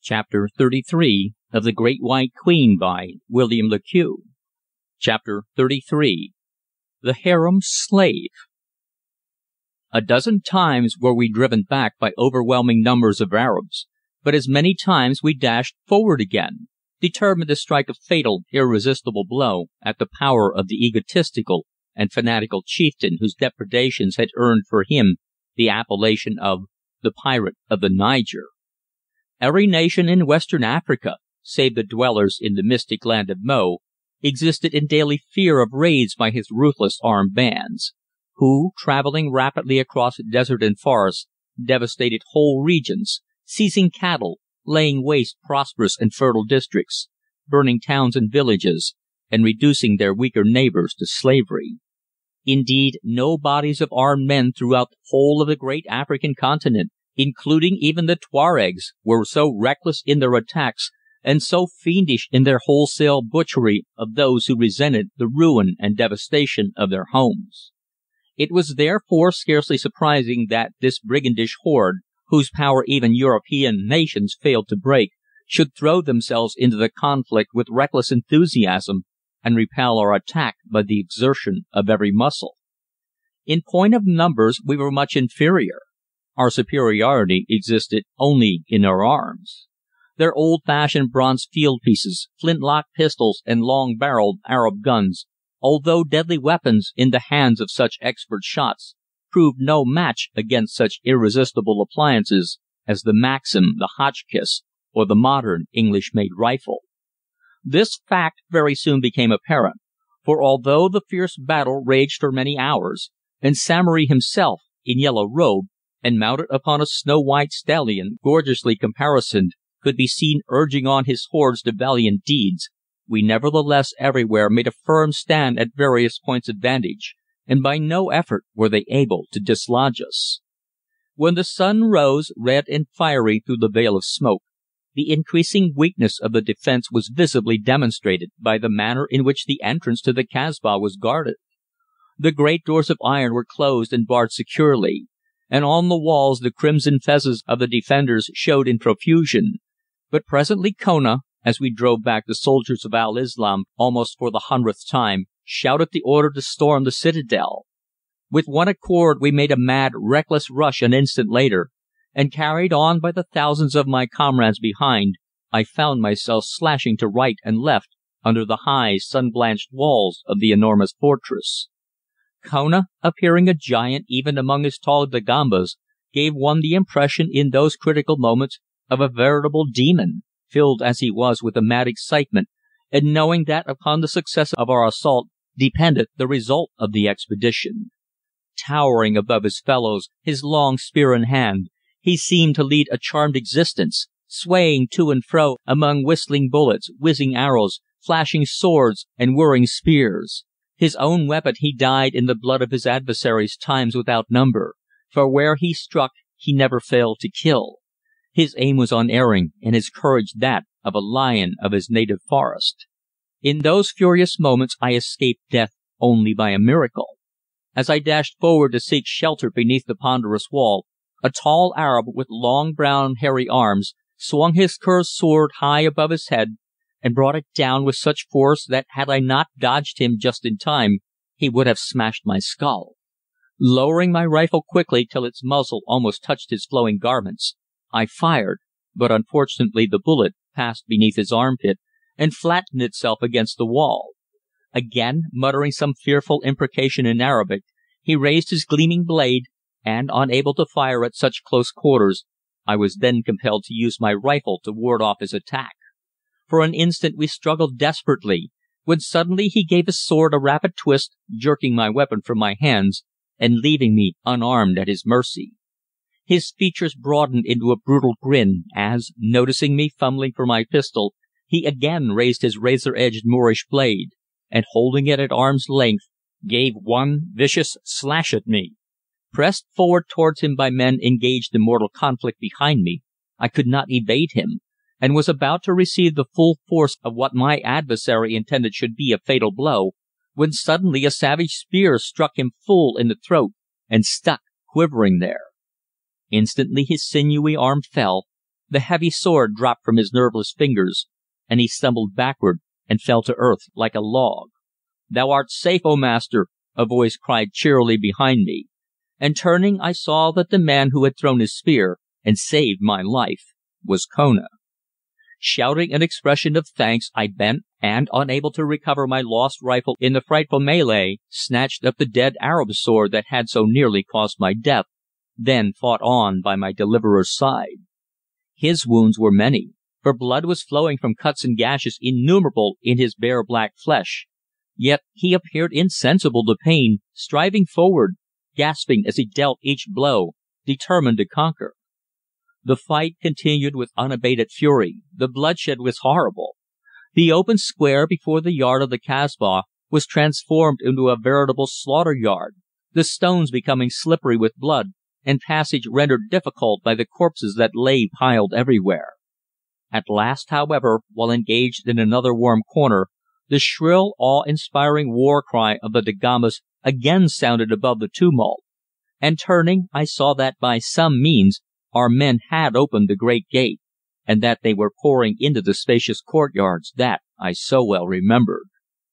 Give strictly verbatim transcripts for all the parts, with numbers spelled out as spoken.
Chapter thirty-three of The Great White Queen by William Le Queux. Chapter thirty-three. The Harem Slave. A dozen times were we driven back by overwhelming numbers of Arabs, but as many times we dashed forward again, determined to strike a fatal, irresistible blow at the power of the egotistical and fanatical chieftain whose depredations had earned for him the appellation of the Pirate of the Niger. Every nation in Western Africa, save the dwellers in the mystic land of Mo, existed in daily fear of raids by his ruthless armed bands, who, travelling rapidly across desert and forest, devastated whole regions, seizing cattle, laying waste prosperous and fertile districts, burning towns and villages, and reducing their weaker neighbours to slavery. Indeed, no bodies of armed men throughout the whole of the great African continent, including even the Tuaregs, were so reckless in their attacks and so fiendish in their wholesale butchery of those who resented the ruin and devastation of their homes. It was therefore scarcely surprising that this brigandish horde, whose power even European nations failed to break, should throw themselves into the conflict with reckless enthusiasm and repel our attack by the exertion of every muscle. In point of numbers we were much inferior. Our superiority existed only in our arms. Their old-fashioned bronze field pieces, flint-lock pistols, and long-barreled Arab guns, although deadly weapons in the hands of such expert shots, proved no match against such irresistible appliances as the Maxim, the Hotchkiss, or the modern English-made rifle. This fact very soon became apparent, for although the fierce battle raged for many hours, and Samory himself, in yellow robe, and mounted upon a snow-white stallion gorgeously caparisoned, could be seen urging on his hordes to valiant deeds, we nevertheless everywhere made a firm stand at various points of vantage, and by no effort were they able to dislodge us. When the sun rose, red and fiery through the veil of smoke, the increasing weakness of the defence was visibly demonstrated by the manner in which the entrance to the Kasbah was guarded. The great doors of iron were closed and barred securely, and on the walls the crimson fezes of the defenders showed in profusion, but presently Kona, as we drove back the soldiers of Al Islam almost for the hundredth time, shouted the order to storm the citadel. With one accord we made a mad, reckless rush an instant later, and carried on by the thousands of my comrades behind, I found myself slashing to right and left under the high, sun-blanched walls of the enormous fortress. Kona, appearing a giant even among his tall Dagombas, gave one the impression in those critical moments of a veritable demon, filled as he was with a mad excitement, and knowing that upon the success of our assault depended the result of the expedition. Towering above his fellows, his long spear in hand, he seemed to lead a charmed existence, swaying to and fro among whistling bullets, whizzing arrows, flashing swords, and whirring spears. His own weapon he dyed in the blood of his adversaries times without number, for where he struck he never failed to kill. His aim was unerring, and his courage that of a lion of his native forest. In those furious moments I escaped death only by a miracle. As I dashed forward to seek shelter beneath the ponderous wall, a tall Arab with long brown hairy arms swung his curved sword high above his head, and brought it down with such force that had I not dodged him just in time, he would have smashed my skull. Lowering my rifle quickly till its muzzle almost touched his flowing garments, I fired, but unfortunately the bullet passed beneath his armpit and flattened itself against the wall. Again muttering some fearful imprecation in Arabic, he raised his gleaming blade, and, unable to fire at such close quarters, I was then compelled to use my rifle to ward off his attack. For an instant we struggled desperately, when suddenly he gave his sword a rapid twist, jerking my weapon from my hands, and leaving me unarmed at his mercy. His features broadened into a brutal grin as, noticing me fumbling for my pistol, he again raised his razor-edged Moorish blade, and holding it at arm's length, gave one vicious slash at me. Pressed forward towards him by men engaged in mortal conflict behind me, I could not evade him, and was about to receive the full force of what my adversary intended should be a fatal blow, when suddenly a savage spear struck him full in the throat and stuck quivering there. Instantly his sinewy arm fell, The heavy sword dropped from his nerveless fingers, and he stumbled backward and fell to earth like a log. "Thou art safe, O Master!" a voice cried cheerily behind me, and turning I saw that the man who had thrown his spear and saved my life was Kona. Shouting an expression of thanks, I bent, and, unable to recover my lost rifle in the frightful mêlée, snatched up the dead Arab's sword that had so nearly caused my death, then fought on by my deliverer's side. His wounds were many, for blood was flowing from cuts and gashes innumerable in his bare black flesh, yet he appeared insensible to pain, striving forward, gasping as he dealt each blow, determined to conquer. The fight continued with unabated fury. The bloodshed was horrible. The open square before the yard of the Kasbah was transformed into a veritable slaughter yard, the stones becoming slippery with blood, and passage rendered difficult by the corpses that lay piled everywhere. At last, however, while engaged in another warm corner, the shrill, awe-inspiring war cry of the Dagombas again sounded above the tumult, and turning, I saw that by some means our men had opened the great gate, and that they were pouring into the spacious courtyards that I so well remembered.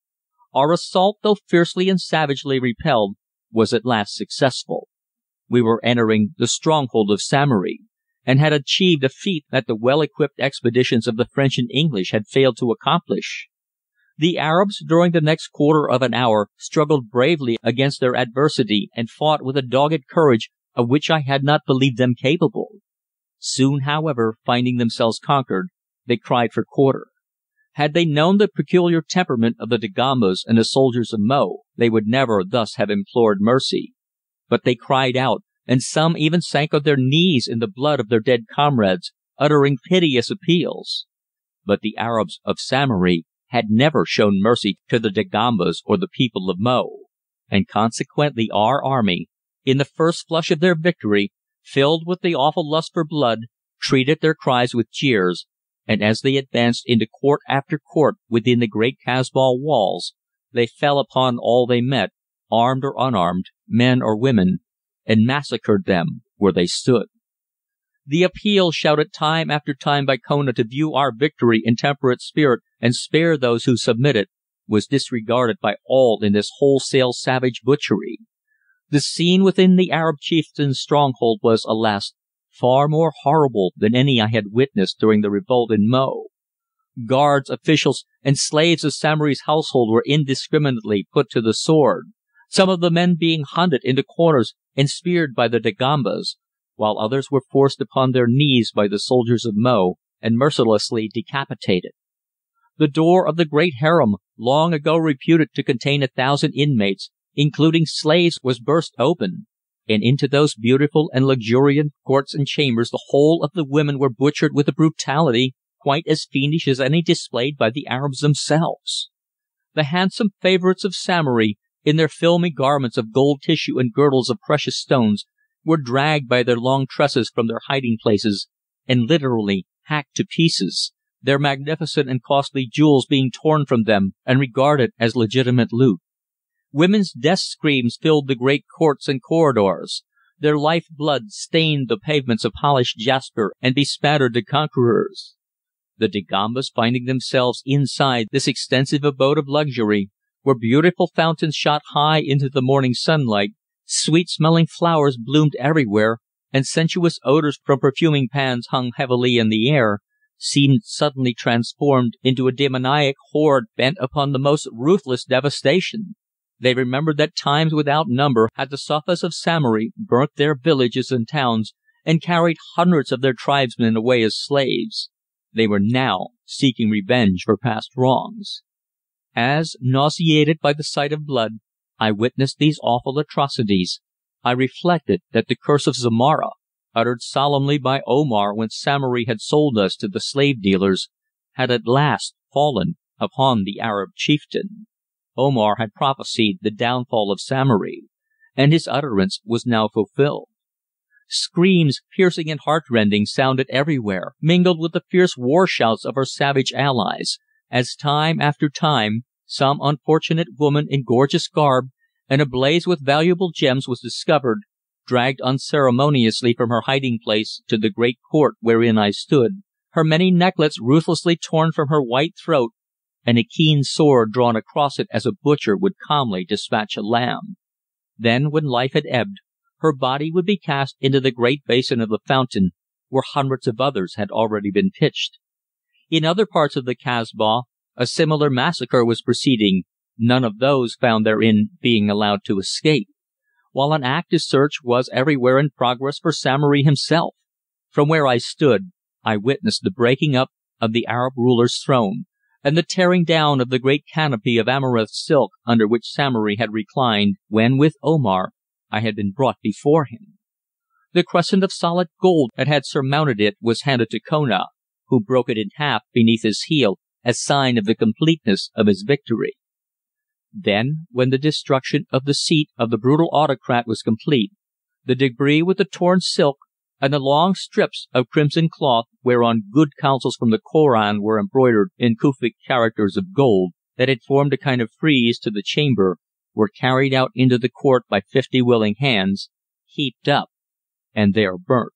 Our assault, though fiercely and savagely repelled, was at last successful. We were entering the stronghold of Samory, and had achieved a feat that the well-equipped expeditions of the French and English had failed to accomplish. The Arabs, during the next quarter of an hour, struggled bravely against their adversity and fought with a dogged courage of which I had not believed them capable. Soon, however, finding themselves conquered, they cried for quarter. Had they known the peculiar temperament of the Dagombas and the soldiers of Mo, they would never thus have implored mercy. But they cried out, and some even sank on their knees in the blood of their dead comrades, uttering piteous appeals. But the Arabs of Samory had never shown mercy to the Dagombas or the people of Mo, and consequently our army, in the first flush of their victory, filled with the awful lust for blood, treated their cries with jeers, and as they advanced into court after court within the great Kasbah walls, they fell upon all they met, armed or unarmed, men or women, and massacred them where they stood. The appeal shouted time after time by Kona to view our victory in temperate spirit and spare those who submitted, was disregarded by all in this wholesale savage butchery. The scene within the Arab chieftain's stronghold was, alas, far more horrible than any I had witnessed during the revolt in Mo. Guards, officials, and slaves of Samory's household were indiscriminately put to the sword, some of the men being hunted into corners and speared by the Dagombas, while others were forced upon their knees by the soldiers of Mo and mercilessly decapitated. The door of the great harem, long ago reputed to contain a thousand inmates, including slaves, was burst open, and into those beautiful and luxuriant courts and chambers the whole of the women were butchered with a brutality quite as fiendish as any displayed by the Arabs themselves. The handsome favourites of Samory, in their filmy garments of gold tissue and girdles of precious stones, were dragged by their long tresses from their hiding places, and literally hacked to pieces, their magnificent and costly jewels being torn from them and regarded as legitimate loot. Women's death screams filled the great courts and corridors. Their life blood stained the pavements of polished jasper and bespattered the conquerors. The Dagombas, finding themselves inside this extensive abode of luxury, where beautiful fountains shot high into the morning sunlight, sweet-smelling flowers bloomed everywhere, and sensuous odours from perfuming pans hung heavily in the air, seemed suddenly transformed into a demoniac horde bent upon the most ruthless devastation. They remembered that times without number had the Safas of Samory burnt their villages and towns, and carried hundreds of their tribesmen away as slaves. They were now seeking revenge for past wrongs. As, nauseated by the sight of blood, I witnessed these awful atrocities, I reflected that the curse of Zomara, uttered solemnly by Omar when Samory had sold us to the slave dealers, had at last fallen upon the Arab chieftain. Omar had prophesied the downfall of Samory, and his utterance was now fulfilled. Screams, piercing and heartrending, sounded everywhere, mingled with the fierce war shouts of our savage allies, as time after time some unfortunate woman in gorgeous garb and ablaze with valuable gems was discovered, dragged unceremoniously from her hiding place to the great court wherein I stood, her many necklets ruthlessly torn from her white throat, and a keen sword drawn across it as a butcher would calmly dispatch a lamb. Then, when life had ebbed, her body would be cast into the great basin of the fountain, where hundreds of others had already been pitched. In other parts of the Kasbah a similar massacre was proceeding, none of those found therein being allowed to escape, while an active search was everywhere in progress for Samory himself. From where I stood, I witnessed the breaking up of the Arab ruler's throne, and the tearing down of the great canopy of amaranth silk under which Samory had reclined when, with Omar, I had been brought before him. The crescent of solid gold that had surmounted it was handed to Kona, who broke it in half beneath his heel as sign of the completeness of his victory. Then, when the destruction of the seat of the brutal autocrat was complete, the debris with the torn silk and the long strips of crimson cloth whereon good counsels from the Koran were embroidered in Kufic characters of gold, that had formed a kind of frieze to the chamber, were carried out into the court by fifty willing hands, heaped up, and there burnt.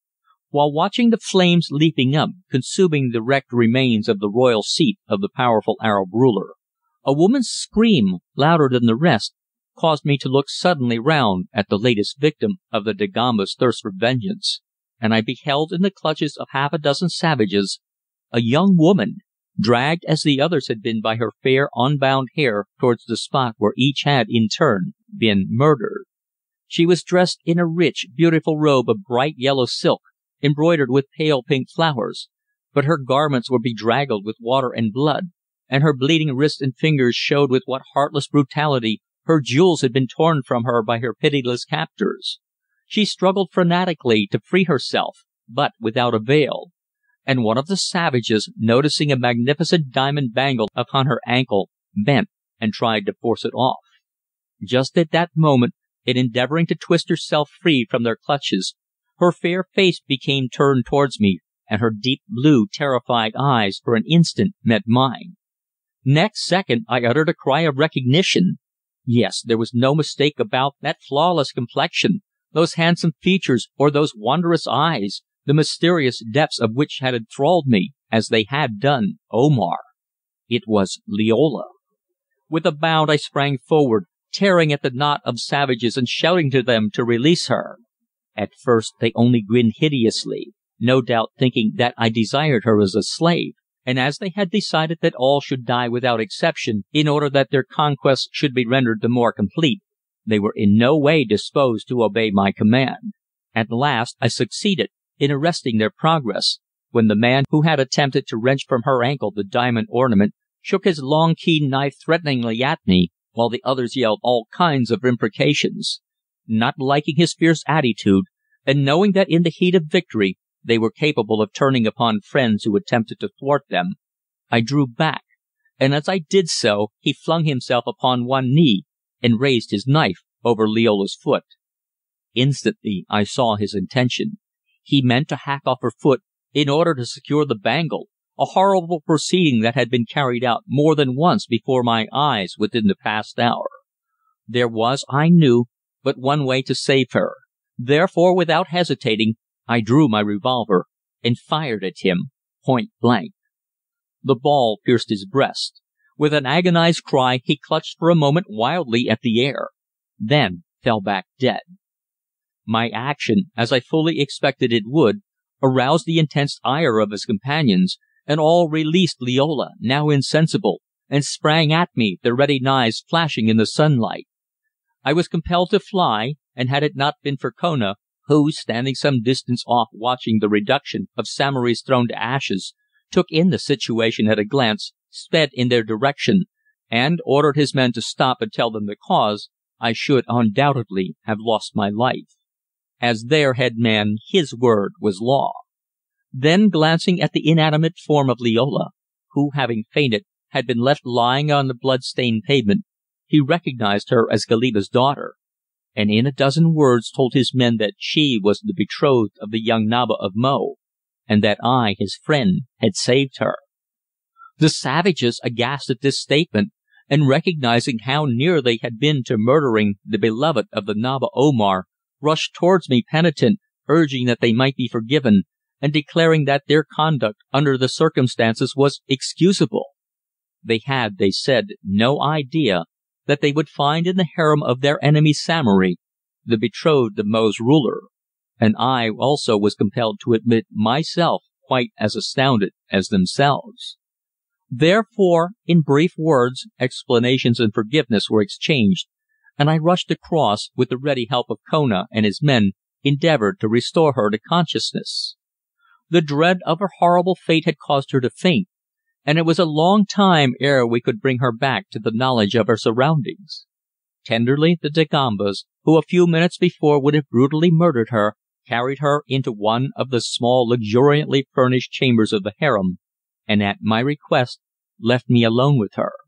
While watching the flames leaping up, consuming the wrecked remains of the royal seat of the powerful Arab ruler, a woman's scream, louder than the rest, caused me to look suddenly round at the latest victim of the Dagombas' thirst for vengeance, and I beheld in the clutches of half a dozen savages a young woman, dragged as the others had been by her fair unbound hair towards the spot where each had, in turn, been murdered. She was dressed in a rich, beautiful robe of bright yellow silk, embroidered with pale pink flowers, but her garments were bedraggled with water and blood, and her bleeding wrists and fingers showed with what heartless brutality her jewels had been torn from her by her pitiless captors. She struggled frantically to free herself, but without avail, and one of the savages, noticing a magnificent diamond bangle upon her ankle, bent and tried to force it off. Just at that moment, in endeavouring to twist herself free from their clutches, her fair face became turned towards me, and her deep blue, terrified eyes for an instant met mine. Next second I uttered a cry of recognition. Yes, there was no mistake about that flawless complexion, those handsome features, or those wondrous eyes, the mysterious depths of which had enthralled me, as they had done Omar. It was Liola. With a bound I sprang forward, tearing at the knot of savages and shouting to them to release her. At first they only grinned hideously, no doubt thinking that I desired her as a slave, and as they had decided that all should die without exception in order that their conquest should be rendered the more complete, they were in no way disposed to obey my command. At last I succeeded in arresting their progress, when the man who had attempted to wrench from her ankle the diamond ornament shook his long keen knife threateningly at me, while the others yelled all kinds of imprecations. Not liking his fierce attitude, and knowing that in the heat of victory they were capable of turning upon friends who attempted to thwart them, I drew back, and as I did so he flung himself upon one knee and raised his knife over Liola's foot. Instantly I saw his intention. He meant to hack off her foot in order to secure the bangle, a horrible proceeding that had been carried out more than once before my eyes within the past hour. There was, I knew, but one way to save her. Therefore, without hesitating, I drew my revolver and fired at him point blank. The ball pierced his breast. With an agonized cry he clutched for a moment wildly at the air, then fell back dead. My action, as I fully expected it would, aroused the intense ire of his companions, and all released Liola, now insensible, and sprang at me, their ready knives flashing in the sunlight. I was compelled to fly, and had it not been for Kona, who, standing some distance off watching the reduction of Samory's throne to ashes, took in the situation at a glance, sped in their direction, and ordered his men to stop and tell them the cause, I should undoubtedly have lost my life. As their head man, his word was law. Then, glancing at the inanimate form of Liola, who, having fainted, had been left lying on the blood-stained pavement, he recognized her as Goliba's daughter, and in a dozen words told his men that she was the betrothed of the young Naba of Mo, and that I, his friend, had saved her. The savages, aghast at this statement, and recognizing how near they had been to murdering the beloved of the Naba Omar, rushed towards me penitent, urging that they might be forgiven, and declaring that their conduct under the circumstances was excusable. They had, they said, no idea that they would find in the harem of their enemy Samory the betrothed of Mo's ruler, and I also was compelled to admit myself quite as astounded as themselves. Therefore, in brief words, explanations and forgiveness were exchanged, and I rushed across, with the ready help of Kona and his men, endeavoured to restore her to consciousness. The dread of her horrible fate had caused her to faint, and it was a long time ere we could bring her back to the knowledge of her surroundings. Tenderly the Dagombas, who a few minutes before would have brutally murdered her, carried her into one of the small luxuriantly furnished chambers of the harem, and at my request left me alone with her.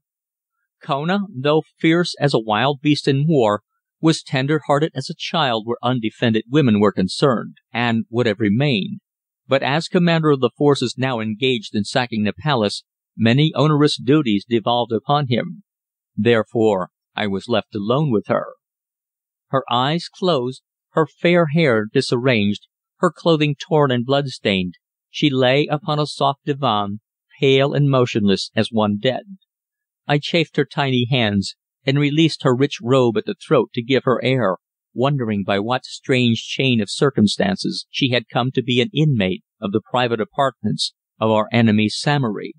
Kona, though fierce as a wild beast in war, was tender-hearted as a child where undefended women were concerned, and would have remained, but as commander of the forces now engaged in sacking the palace, many onerous duties devolved upon him. Therefore I was left alone with her. Her eyes closed, her fair hair disarranged, her clothing torn and blood-stained, she lay upon a soft divan, pale and motionless as one dead. I chafed her tiny hands, and released her rich robe at the throat to give her air, wondering by what strange chain of circumstances she had come to be an inmate of the private apartments of our enemy Samory.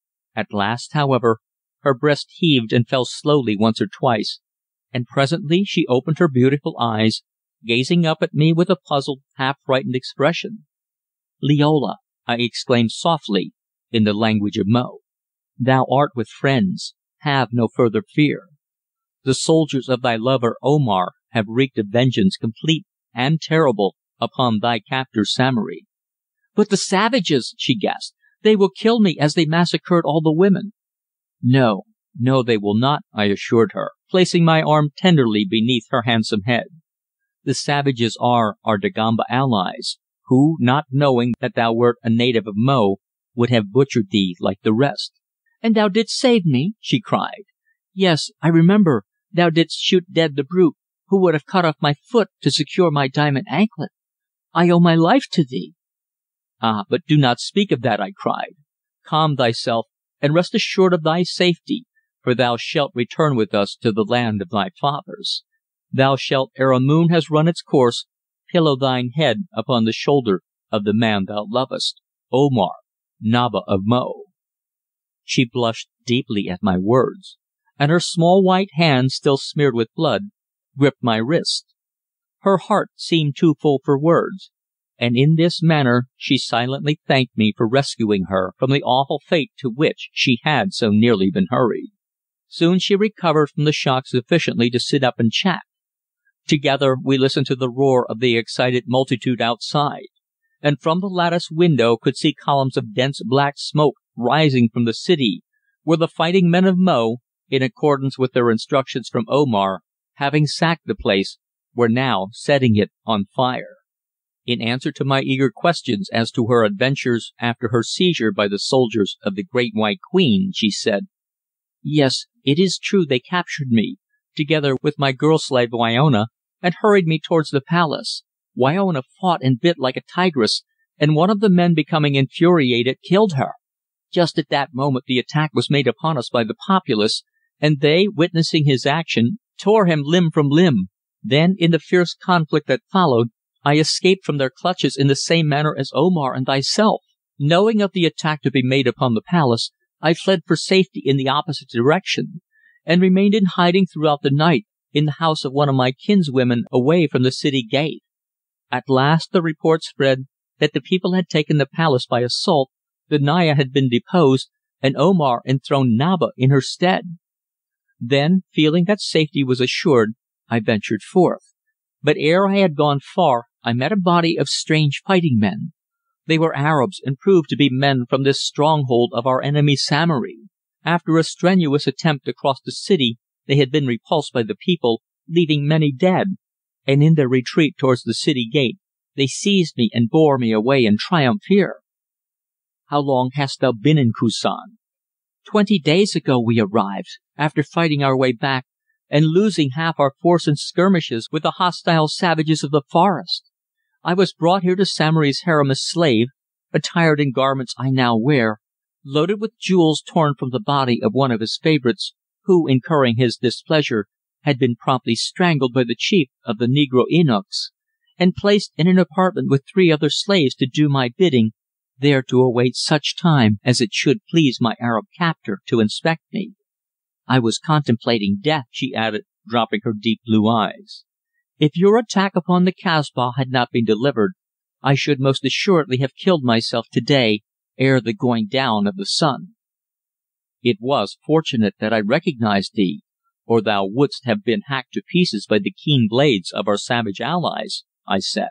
At last, however, her breast heaved and fell slowly once or twice, and presently she opened her beautiful eyes, gazing up at me with a puzzled, half-frightened expression. "Liola," I exclaimed softly, in the language of Mo, "thou art with friends. Have no further fear. The soldiers of thy lover Omar have wreaked a vengeance complete and terrible upon thy captor Samory." "But the savages!" she gasped. "They will kill me as they massacred all the women." "No, no, they will not," I assured her, placing my arm tenderly beneath her handsome head. "The savages are our Dagomba allies, who, not knowing that thou wert a native of Mo, would have butchered thee like the rest." "And thou didst save me?" she cried. "Yes, I remember. Thou didst shoot dead the brute who would have cut off my foot to secure my diamond anklet. I owe my life to thee." "Ah, but do not speak of that," I cried. "Calm thyself, and rest assured of thy safety, for thou shalt return with us to the land of thy fathers. Thou shalt, ere a moon has run its course, pillow thine head upon the shoulder of the man thou lovest, Omar, Naba of Mo." She blushed deeply at my words, and her small white hand, still smeared with blood, gripped my wrist. Her heart seemed too full for words, and in this manner she silently thanked me for rescuing her from the awful fate to which she had so nearly been hurried. Soon she recovered from the shock sufficiently to sit up and chat. Together we listened to the roar of the excited multitude outside, and from the lattice window could see columns of dense black smoke rising from the city, where the fighting men of Mo, in accordance with their instructions from Omar, having sacked the place, were now setting it on fire. In answer to my eager questions as to her adventures after her seizure by the soldiers of the Great White Queen, she said: "Yes, it is true they captured me, together with my girl slave Wyona, and hurried me towards the palace. Wyona fought and bit like a tigress, and one of the men, becoming infuriated, killed her. Just at that moment the attack was made upon us by the populace, and they, witnessing his action, tore him limb from limb. Then, in the fierce conflict that followed, I escaped from their clutches in the same manner as Omar and thyself. Knowing of the attack to be made upon the palace, I fled for safety in the opposite direction, and remained in hiding throughout the night in the house of one of my kinswomen away from the city gate. At last the report spread that the people had taken the palace by assault, the Naya had been deposed, and Omar enthroned Naba in her stead. Then, feeling that safety was assured, I ventured forth. But ere I had gone far I met a body of strange fighting men. They were Arabs, and proved to be men from this stronghold of our enemy Samory. After a strenuous attempt to cross the city they had been repulsed by the people, leaving many dead, and in their retreat towards the city gate they seized me and bore me away in triumph here." "How long hast thou been in Koussan?" "Twenty days ago we arrived, after fighting our way back, and losing half our force in skirmishes with the hostile savages of the forest. I was brought here to Samory's harem a slave, attired in garments I now wear, loaded with jewels torn from the body of one of his favorites, who, incurring his displeasure, had been promptly strangled by the chief of the negro eunuchs, and placed in an apartment with three other slaves to do my bidding, there to await such time as it should please my Arab captor to inspect me. I was contemplating death," she added, dropping her deep blue eyes. "If your attack upon the Kasbah had not been delivered, I should most assuredly have killed myself to-day ere the going down of the sun." "It was fortunate that I recognized thee, or thou wouldst have been hacked to pieces by the keen blades of our savage allies," I said.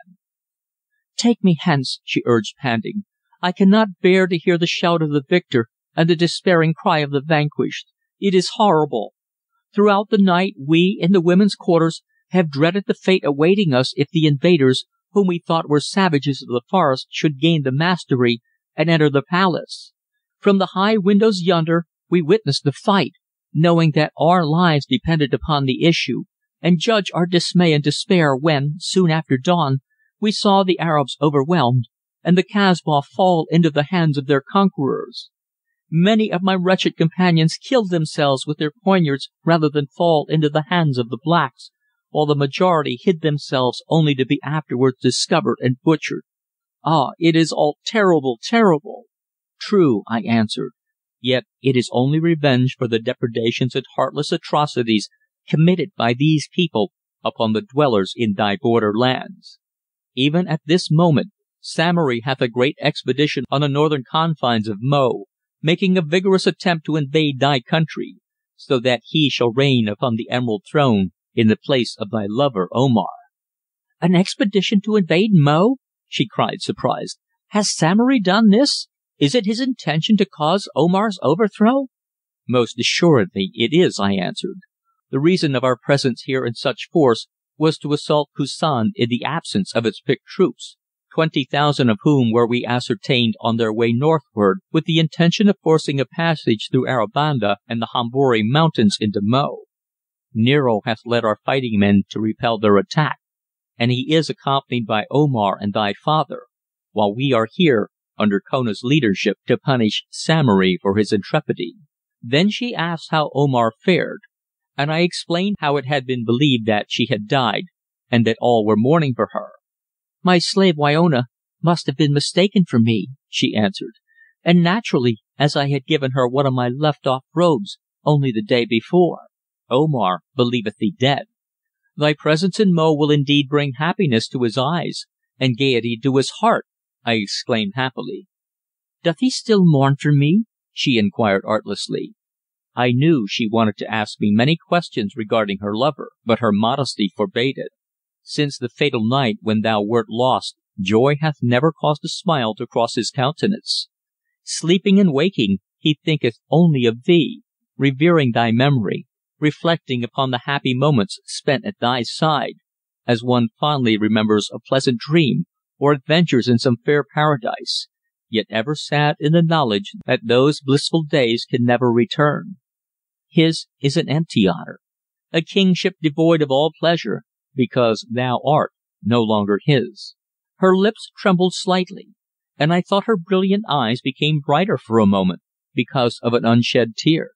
"Take me hence," she urged, panting. "I cannot bear to hear the shout of the victor and the despairing cry of the vanquished. It is horrible. Throughout the night we, in the women's quarters, have dreaded the fate awaiting us if the invaders, whom we thought were savages of the forest, should gain the mastery and enter the palace. From the high windows yonder we witnessed the fight, knowing that our lives depended upon the issue, and judge our dismay and despair when, soon after dawn, we saw the Arabs overwhelmed, and the Kasbah fall into the hands of their conquerors. Many of my wretched companions killed themselves with their poignards rather than fall into the hands of the blacks, while the majority hid themselves only to be afterwards discovered and butchered. Ah, it is all terrible, terrible!" "True," I answered. "Yet it is only revenge for the depredations and heartless atrocities committed by these people upon the dwellers in thy border lands. Even at this moment Samory hath a great expedition on the northern confines of Mo, making a vigorous attempt to invade thy country, so that he shall reign upon the Emerald Throne in the place of thy lover Omar." "An expedition to invade Mo?" she cried, surprised. "Has Samory done this? Is it his intention to cause Omar's overthrow?" "Most assuredly it is," I answered. "The reason of our presence here in such force was to assault Koussan in the absence of its picked troops, twenty thousand of whom were we ascertained on their way northward, with the intention of forcing a passage through Arabanda and the Hombori Mountains into Mo. Nero hath led our fighting men to repel their attack, and he is accompanied by Omar and thy father, while we are here, under Kona's leadership, to punish Samory for his intrepidity." Then she asked how Omar fared, and I explained how it had been believed that she had died, and that all were mourning for her. "My slave Wyona must have been mistaken for me," she answered, "and naturally, as I had given her one of my left-off robes only the day before." "Omar believeth thee dead. Thy presence in Mo will indeed bring happiness to his eyes, and gaiety to his heart," I exclaimed happily. "Doth he still mourn for me?" she inquired artlessly. I knew she wanted to ask me many questions regarding her lover, but her modesty forbade it. "Since the fatal night when thou wert lost, joy hath never caused a smile to cross his countenance. Sleeping and waking, he thinketh only of thee, revering thy memory, reflecting upon the happy moments spent at thy side, as one fondly remembers a pleasant dream or adventures in some fair paradise, yet ever sad in the knowledge that those blissful days can never return. His is an empty honour, a kingship devoid of all pleasure, because thou art no longer his." Her lips trembled slightly, and I thought her brilliant eyes became brighter for a moment, because of an unshed tear.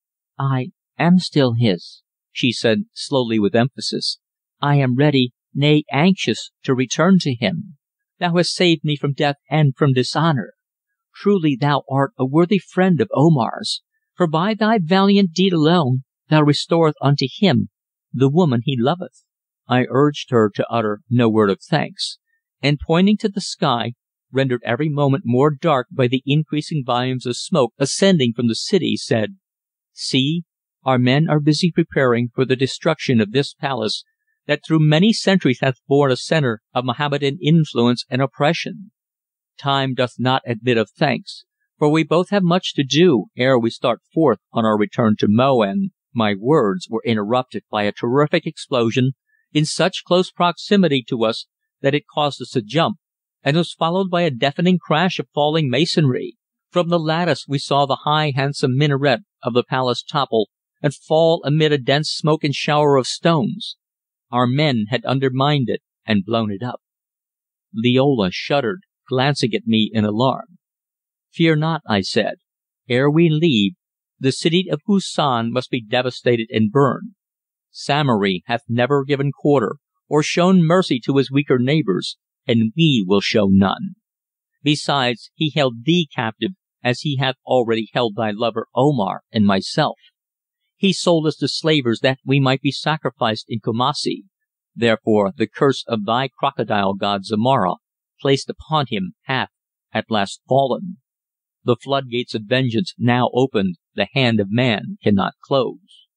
"I am still his," she said slowly with emphasis. "I am ready, nay anxious, to return to him. Thou hast saved me from death and from dishonour. Truly thou art a worthy friend of Omar's, for by thy valiant deed alone thou restorest unto him the woman he loveth." I urged her to utter no word of thanks, and pointing to the sky, rendered every moment more dark by the increasing volumes of smoke ascending from the city, said: "See, our men are busy preparing for the destruction of this palace that through many centuries hath borne a centre of Mohammedan influence and oppression. Time doth not admit of thanks, for we both have much to do ere we start forth on our return to Mo, and—" My words were interrupted by a terrific explosion in such close proximity to us that it caused us to jump, and was followed by a deafening crash of falling masonry. From the lattice we saw the high handsome minaret of the palace topple, and fall amid a dense smoke and shower of stones. Our men had undermined it and blown it up. Liola shuddered, glancing at me in alarm. "Fear not," I said. "Ere we leave, the city of Koussan must be devastated and burned. Samory hath never given quarter, or shown mercy to his weaker neighbours, and we will show none. Besides, he held thee captive, as he hath already held thy lover Omar and myself. He sold us to slavers that we might be sacrificed in Kumassi. Therefore the curse of thy crocodile god Zomara, placed upon him, hath at last fallen. The floodgates of vengeance now opened, the hand of man cannot close."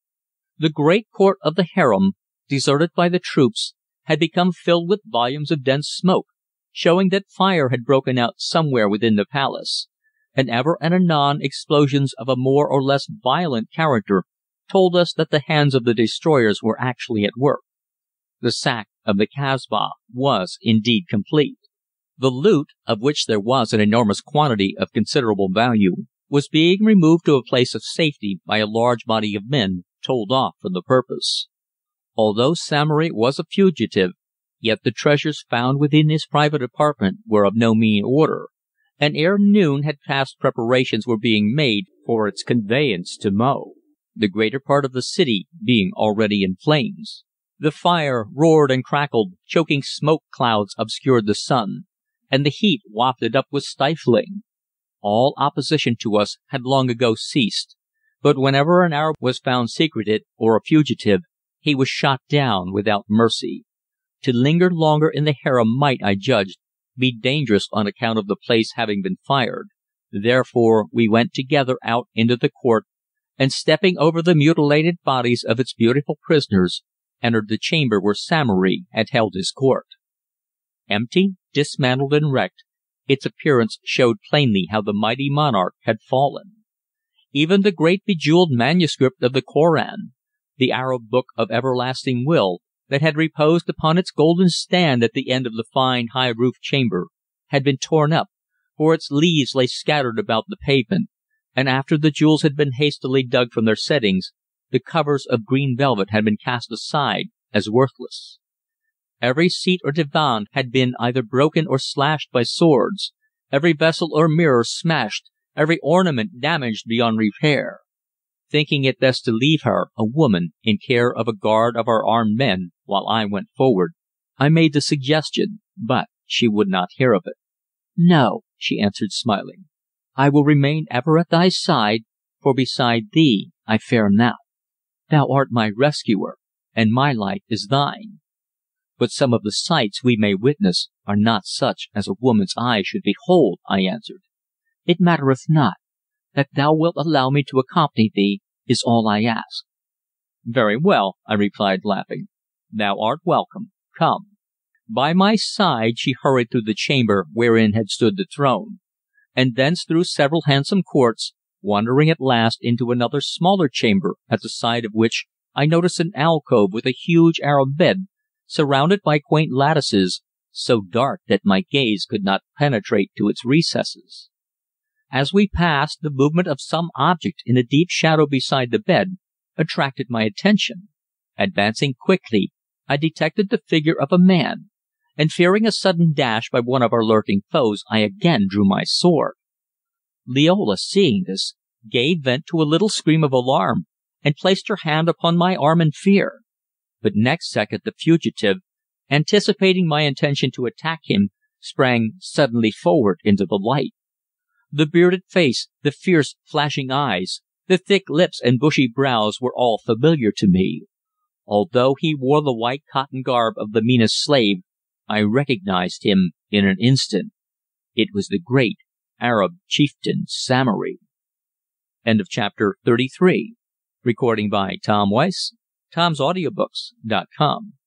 The great court of the harem, deserted by the troops, had become filled with volumes of dense smoke, showing that fire had broken out somewhere within the palace, and ever and anon explosions of a more or less violent character told us that the hands of the destroyers were actually at work. The sack of the Kasbah was indeed complete. The loot, of which there was an enormous quantity of considerable value, was being removed to a place of safety by a large body of men told off for the purpose. Although Samory was a fugitive, yet the treasures found within his private apartment were of no mean order, and ere noon had passed preparations were being made for its conveyance to Mo, the greater part of the city being already in flames. The fire roared and crackled, choking smoke clouds obscured the sun, and the heat wafted up was stifling. All opposition to us had long ago ceased, but whenever an Arab was found secreted or a fugitive, he was shot down without mercy. To linger longer in the harem might, I judged, be dangerous on account of the place having been fired. Therefore we went together out into the court, and stepping over the mutilated bodies of its beautiful prisoners, entered the chamber where Samory had held his court. Empty, dismantled and wrecked, its appearance showed plainly how the mighty monarch had fallen. Even the great bejewelled manuscript of the Koran, the Arab book of everlasting will, that had reposed upon its golden stand at the end of the fine high-roofed chamber, had been torn up, for its leaves lay scattered about the pavement, and after the jewels had been hastily dug from their settings, the covers of green velvet had been cast aside as worthless. Every seat or divan had been either broken or slashed by swords, every vessel or mirror smashed, every ornament damaged beyond repair. Thinking it best to leave her, a woman, in care of a guard of our armed men, while I went forward, I made the suggestion, but she would not hear of it. "No," she answered smiling. "I will remain ever at thy side, for beside thee I fare not. Thou art my rescuer, and my life is thine. But some of the sights we may witness are not such as a woman's eye should behold," I answered. "It mattereth not. That thou wilt allow me to accompany thee is all I ask." "Very well," I replied, laughing. "Thou art welcome. Come." By my side she hurried through the chamber wherein had stood the throne, and thence through several handsome courts, wandering at last into another smaller chamber, at the side of which I noticed an alcove with a huge Arab bed, surrounded by quaint lattices, so dark that my gaze could not penetrate to its recesses. As we passed, the movement of some object in the deep shadow beside the bed attracted my attention. Advancing quickly, I detected the figure of a man, and fearing a sudden dash by one of our lurking foes, I again drew my sword. Liola, seeing this, gave vent to a little scream of alarm, and placed her hand upon my arm in fear. But next second the fugitive, anticipating my intention to attack him, sprang suddenly forward into the light. The bearded face, the fierce, flashing eyes, the thick lips and bushy brows were all familiar to me. Although he wore the white cotton garb of the meanest slave, I recognized him in an instant. It was the great Arab chieftain Samory. End of chapter thirty-three. Recording by Tom Weiss, toms audiobooks dot com.